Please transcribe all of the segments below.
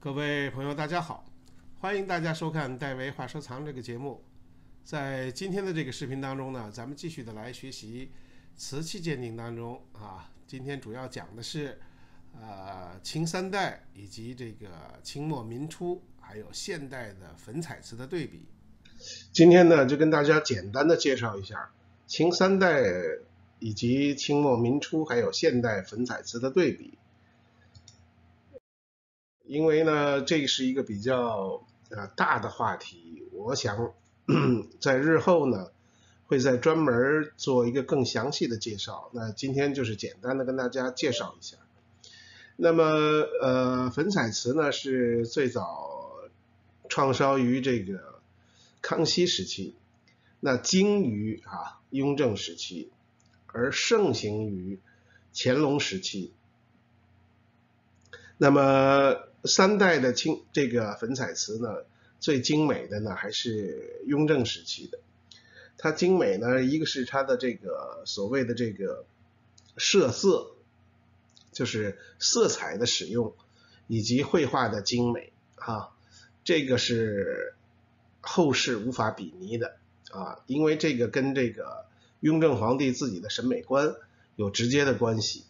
各位朋友，大家好，欢迎大家收看戴维画收藏这个节目。在今天的这个视频当中呢，咱们继续的来学习瓷器鉴定当中今天主要讲的是清三代以及这个清末民初还有现代的粉彩瓷的对比。今天呢，就跟大家简单的介绍一下清三代以及清末民初还有现代粉彩瓷的对比。因为呢，这是一个比较大的话题，我想在日后呢会再专门做一个更详细的介绍。那今天就是简单的跟大家介绍一下。那么粉彩瓷呢是最早创烧于这个康熙时期，那精于雍正时期，而盛行于乾隆时期。那么三代的这个粉彩瓷呢，最精美的呢还是雍正时期的。它精美呢，一个是它的这个所谓的这个设色，就是色彩的使用，以及绘画的精美这个是后世无法比拟的因为这个跟这个雍正皇帝自己的审美观有直接的关系。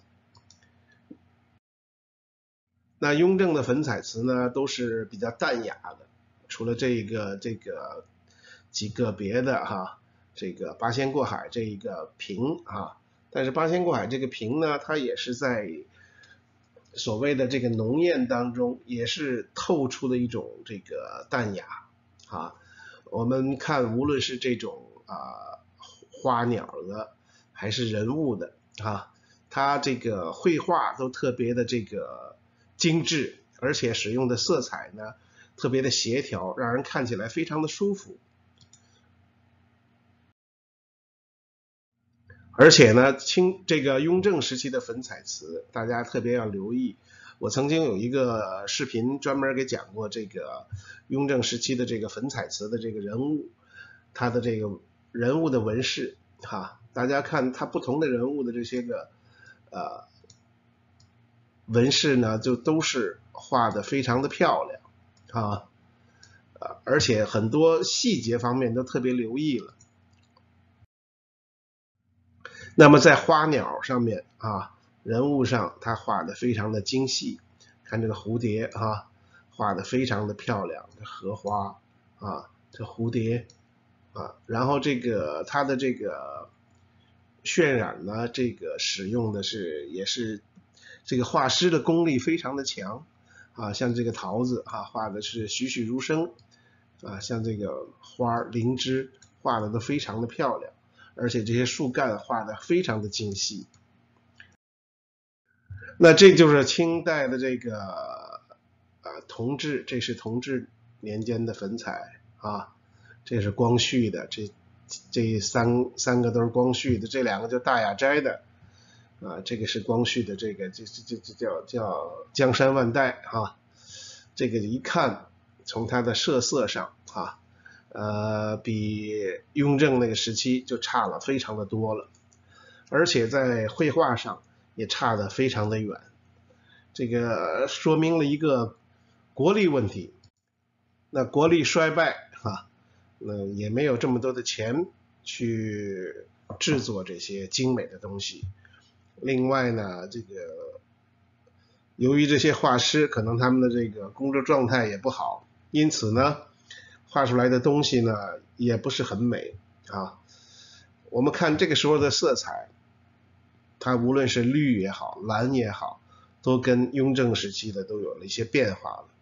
那雍正的粉彩瓷呢，都是比较淡雅的，除了这个几个别的这个八仙过海这一个瓶但是八仙过海这个瓶呢，它也是在所谓的这个浓艳当中，也是透出的一种这个淡雅我们看，无论是这种花鸟的，还是人物的它这个绘画都特别的这个精致，而且使用的色彩呢特别的协调，让人看起来非常的舒服。而且呢，这个雍正时期的粉彩瓷，大家特别要留意。我曾经有一个视频专门给讲过这个雍正时期的这个粉彩瓷的这个人物，他的这个人物的纹饰大家看他不同的人物的这些个纹饰呢，就都是画的非常的漂亮而且很多细节方面都特别留意了。那么在花鸟上面人物上他画的非常的精细，看这个蝴蝶画的非常的漂亮，这荷花这蝴蝶然后这个它的这个渲染呢，这个使用的也是这个画师的功力非常的强像这个桃子画的是栩栩如生像这个花灵芝画的都非常的漂亮，而且这些树干画的非常的精细。那这就是清代的这个同治，这是同治年间的粉彩这是光绪的，这三个都是光绪的，这两个就大雅斋的这个是光绪的，这个这叫江山万代这个一看从它的设色上比雍正那个时期就差了非常的多了，而且在绘画上也差得非常的远。这个说明了一个国力问题，那国力衰败那也没有这么多的钱去制作这些精美的东西。另外呢，这个由于这些画师可能他们的这个工作状态也不好，因此呢画出来的东西呢也不是很美我们看这个时候的色彩，它无论是绿也好，蓝也好，都跟雍正时期的都有了一些变化了，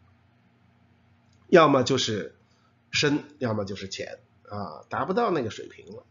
要么就是深，要么就是浅达不到那个水平了。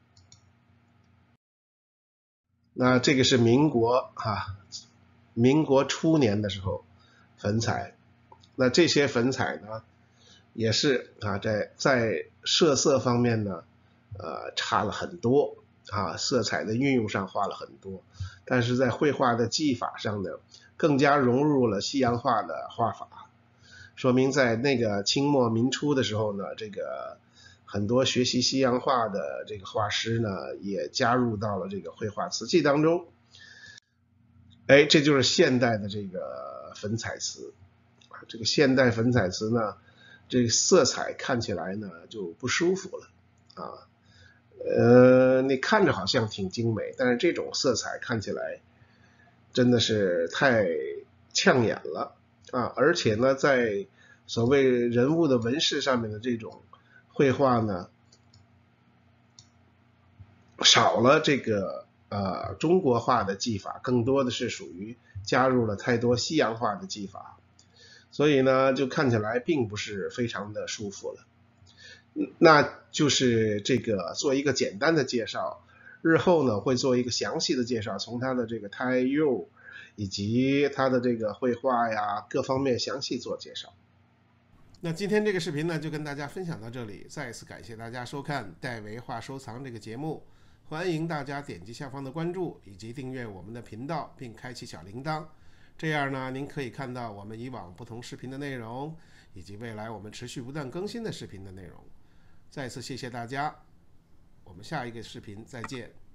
那这个是民国民国初年的时候粉彩，那这些粉彩呢也是在设色方面呢差了很多色彩的运用上花了很多，但是在绘画的技法上呢更加融入了西洋画的画法，说明在那个清末民初的时候呢，这个很多学习西洋画的这个画师呢也加入到了这个绘画瓷器当中。这就是现代的这个粉彩瓷这个现代粉彩瓷呢，这个色彩看起来呢就不舒服了啊。你看着好像挺精美，但是这种色彩看起来真的是太呛眼了啊！而且呢，在所谓人物的纹饰上面的这种绘画呢，少了这个中国化的技法，更多的是属于加入了太多西洋化的技法，所以呢，就看起来并不是非常的舒服了。那就是这个做一个简单的介绍，日后呢会做一个详细的介绍，从它的这个胎釉以及它的这个绘画呀各方面详细做介绍。那今天这个视频呢就跟大家分享到这里，再一次感谢大家收看戴维画收藏这个节目，欢迎大家点击下方的关注以及订阅我们的频道，并开启小铃铛，这样呢您可以看到我们以往不同视频的内容，以及未来我们持续不断更新的视频的内容。再次谢谢大家，我们下一个视频再见。